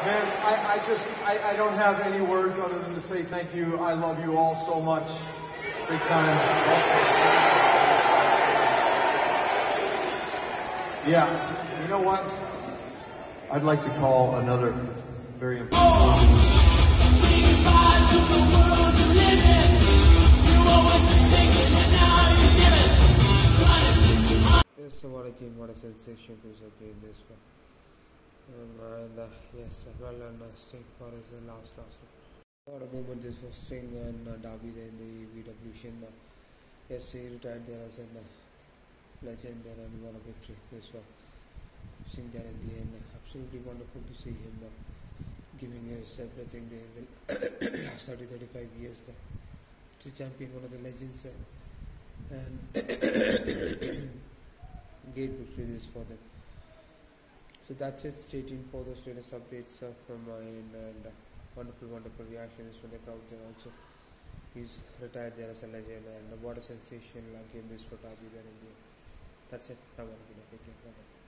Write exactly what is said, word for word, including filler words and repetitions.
Man, I, I just, I, I don't have any words other than to say thank you. I love you all so much. Big time. Yeah, you know what? I'd like to call another very important... Yes, so what a game, what a sensation to play this one. Um, and uh, yes, well and uh, Sting for his uh, last last what a moment this was. Sting and uh, Darby there in the V W Shin. Uh, yes, he retired there as a uh, legend there and won a victory. This one, Sting there in the end, uh, absolutely wonderful to see him uh, giving his everything there in the last thirty to thirty-five years there. He's a champion, one of the legends there, and great victory this for them. So that's it. Stay tuned for those latest updates uh, from my end, and uh, wonderful, wonderful reactions from the crowd there also. He's retired there as a legend, and uh, what a sensational uh, game this for Darby there in the end. That's it. Have a good day. Take care. Bye-bye.